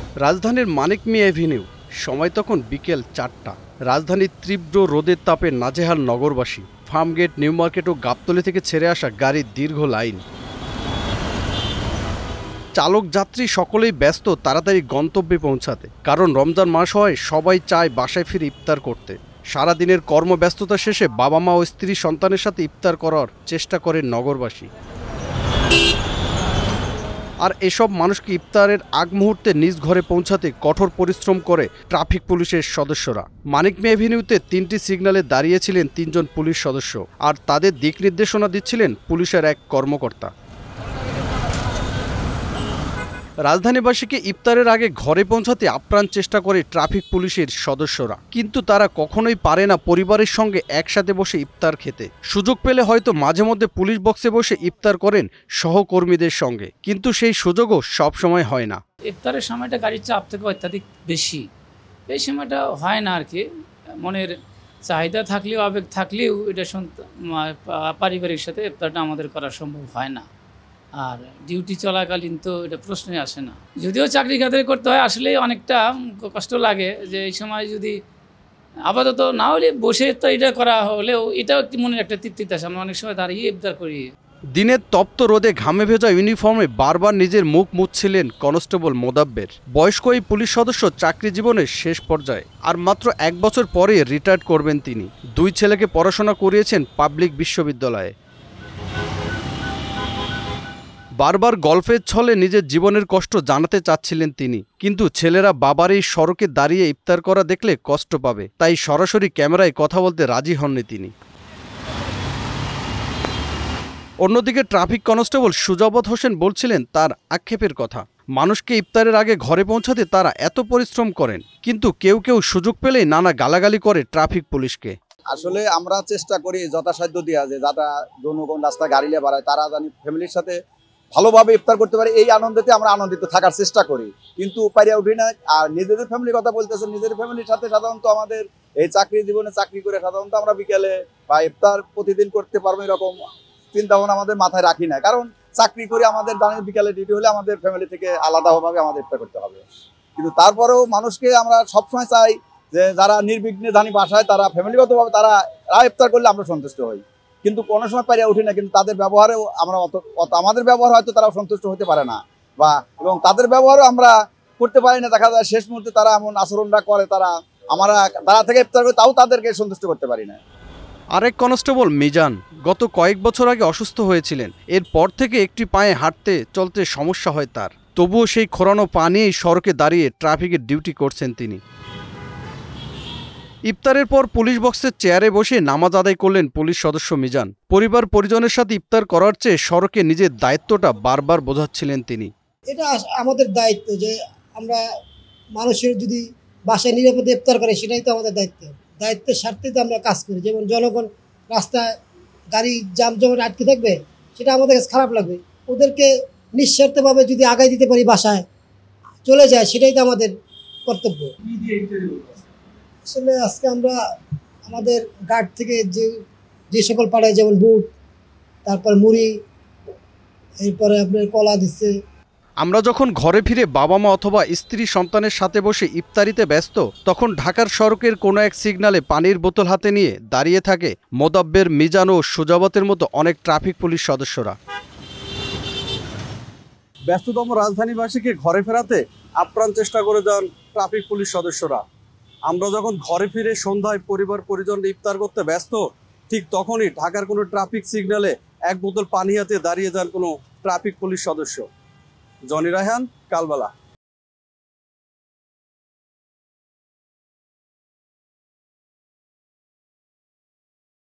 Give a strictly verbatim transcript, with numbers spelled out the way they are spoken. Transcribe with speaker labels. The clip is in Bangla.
Speaker 1: রাজধানীর মানিক মিয়া এভিনিউ, সময় তখন বিকেল চারটা। রাজধানীর তীব্র রোদের তাপে নাজেহাল নগরবাসী। ফার্মগেট, নিউ মার্কেট ও গাবতলী থেকে ছেড়ে আসা গাড়ির দীর্ঘ লাইন। চালক যাত্রী সকলেই ব্যস্ত তাড়াতাড়ি গন্তব্যে পৌঁছাতে, কারণ রমজান মাস হয়, সবাই চায় বাসায় ফিরে ইফতার করতে। সারাদিনের কর্মব্যস্ততা শেষে বাবা মা ও স্ত্রী সন্তানের সাথে ইফতার করার চেষ্টা করেন নগরবাসী। আর এসব মানুষকে ইফতারের আগ মুহূর্তে নিজ ঘরে পৌঁছাতে কঠোর পরিশ্রম করে ট্রাফিক পুলিশের সদস্যরা। মানিক মিয়া এভিনিউতে তিনটি সিগন্যালে দাঁড়িয়েছিলেন তিনজন পুলিশ সদস্য, আর তাদের দিক নির্দেশনা দিচ্ছিলেন পুলিশের এক কর্মকর্তা। রাজধানীবাসীকে ইফতারের আগে ঘরে পৌঁছাতে আপ্রাণ চেষ্টা করে ট্রাফিক পুলিশের সদস্যরা, কিন্তু তারা কখনোই পারে না পরিবারের সঙ্গে একসাথে বসে ইফতার খেতে। সুযোগ পেলে হয়তো মাঝে মধ্যে পুলিশ বক্সে বসে ইফতার করেন সহকর্মীদের সঙ্গে, কিন্তু সেই সুযোগও সবসময় হয় না।
Speaker 2: ইফতারের সময়টা গাড়ির চাপ থেকে অত্যাধিক বেশি, এই সময়টা হয় না আর কি। মনের চাহিদা থাকলেও, আবেগ থাকলেও এটা পারিবারিক সাথে ইফতারটা আমাদের করা সম্ভব হয় না। আর ডিউটি চলাকালীন তো এটা প্রশ্নই আসে না। যদিও চাকরি খাতির করতে হয়, আসলে অনেকটা কষ্ট লাগে যে এই সময় যদি আপাতত না হলে বসে তো এটা করা হলেও এটাও একটি মনের একটা তৃপ্তিতে আসে। আমরা অনেক সময় দাঁড়িয়ে ইফতার করি।
Speaker 1: দিনের তপ্ত রোদে ঘামে ভেজা ইউনিফর্মে বারবার নিজের মুখ মুছছিলেন কনস্টেবল মোদাব্বের। বয়স্ক এই পুলিশ সদস্য চাকরি জীবনের শেষ পর্যায়ে, আর মাত্র এক বছর পরে রিটায়ার করবেন তিনি। দুই ছেলেকে পড়াশোনা করিয়েছেন পাবলিক বিশ্ববিদ্যালয়ে। বারবার গল্পের ছলে নিজের জীবনের কষ্ট জানাতে চাচ্ছিলেন তিনি, কিন্তু ছেলেরা বাবার এই সড়কে দাঁড়িয়ে ইফতার করা দেখলে কষ্ট পাবে, তাই সরাসরি ক্যামেরায় কথা বলতে রাজি হননি তিনি। অন্যদিকে ট্রাফিক কনস্টেবল সুজাবত হোসেন বলছিলেন তার আক্ষেপের কথা। মানুষকে ইফতারের আগে ঘরে পৌঁছাতে তারা এত পরিশ্রম করেন, কিন্তু কেউ কেউ সুযোগ পেলেই নানা গালাগালি করে ট্রাফিক পুলিশকে।
Speaker 3: আসলে আমরা চেষ্টা করি যথাসাধ্য দিয়া যে যারা জনগণ রাস্তা গাড়ি নিয়ে বাড়ায় তারা জানি ফ্যামিলির সাথে ভালোভাবে ইফতার করতে পারে, এই আনন্দতে আমরা আনন্দিত থাকার চেষ্টা করি, কিন্তু পারিয়া উঠি না। আর নিজেদের ফ্যামিলির কথা বলতেছে, নিজেদের ফ্যামিলির সাথে সাধারণত আমাদের এই চাকরি জীবনে চাকরি করে সাধারণত আমরা বিকেলে বা ইফতার প্রতিদিন করতে পারবো এরকম চিন্তা ভাবনা আমাদের মাথায় রাখি না, কারণ চাকরি করে আমাদের জানি বিকালে ডিউটি হলে আমাদের ফ্যামিলি থেকে আলাদাভাবে আমাদের ইফতার করতে হবে। কিন্তু তারপরেও মানুষকে আমরা সবসময় চাই যে যারা নির্বিঘ্নে জানি বাসায় তারা ফ্যামিলিগতভাবে তারা ইফতার করলে আমরা সন্তুষ্ট হই, কিন্তু কোনো সময় পারিয়া উঠি না। কিন্তু তাদের ব্যবহারেও আমরা অত আমাদের ব্যবহার হয়তো তারা সন্তুষ্ট হতে পারে না, বা এবং তাদের ব্যবহারও আমরা করতে পারি না। দেখা যায় শেষ মুহূর্তে তারা এমন আচরণটা করে, তারা আমরা তারা থেকে ইফতার করে তাও তাদেরকে সন্তুষ্ট করতে পারি না।
Speaker 1: আরেক কনস্টেবল মিজান গত কয়েক বছর আগে অসুস্থ হয়েছিলেন। এরপর থেকে একটি পায়ে হাঁটতে চলতে সমস্যা হয় তার, তবুও সেই খোঁড়ানো পা নিয়েই সড়কে দাঁড়িয়ে ট্রাফিকের ডিউটি করছেন তিনি। ইফতারের পর পুলিশ বক্সের চেয়ারে বসে নামাজ আদায় করলেন পুলিশ সদস্য মিজান। পরিবার পরিজনের সাথে ইফতার করার চেয়ে সড়কে নিজের দায়িত্বটা বারবার বোঝাচ্ছিলেন তিনি।
Speaker 4: এটা আমাদের দায়িত্ব যে আমরা মানুষের যদি বাসায় নিরাপদে ইফতার করে, সেটাই তো আমাদের দায়িত্ব। দায়িত্বের স্বার্থে তো আমরা কাজ করি। যেমন জনগণ রাস্তায় গাড়ি জাম জমাট আটকে থাকবে, সেটা আমাদের কাছে খারাপ লাগবে। ওদেরকে নিঃস্বার্থভাবে যদি আগায় দিতে পারি, বাসায় চলে যায়, সেটাই তো আমাদের কর্তব্য। আসলে আজকে আমরা আমাদের গার্ড থেকে যে যে সকল পাড়ায় যেমন বুট, তারপর মুড়ি, এরপরে আপনার কলা দিচ্ছে।
Speaker 1: আমরা যখন ঘরে ফিরে বাবা মা অথবা স্ত্রী সন্তানের সাথে বসে ইফতারিতে ব্যস্ত, তখন ঢাকার সড়কের কোনো এক সিগন্যালে পানির বোতল হাতে নিয়ে দাঁড়িয়ে থাকে মোদাব্বের, মিজান ও সুজাবতের মতো অনেক ট্রাফিক পুলিশ সদস্যরা। ব্যস্ততম রাজধানীবাসীকে ঘরে ফেরাতে আপ্রাণ চেষ্টা করে যান ট্রাফিক পুলিশ সদস্যরা। আমরা যখন ঘরে ফিরে সন্ধ্যায় পরিবার পরিজন ইফতার করতে ব্যস্ত, ঠিক তখনই ঢাকার কোনো ট্রাফিক সিগন্যালে এক বোতল পানি হাতে দাঁড়িয়ে যান কোনো ট্রাফিক পুলিশ সদস্য। জনি রায়হান, কালবেলা।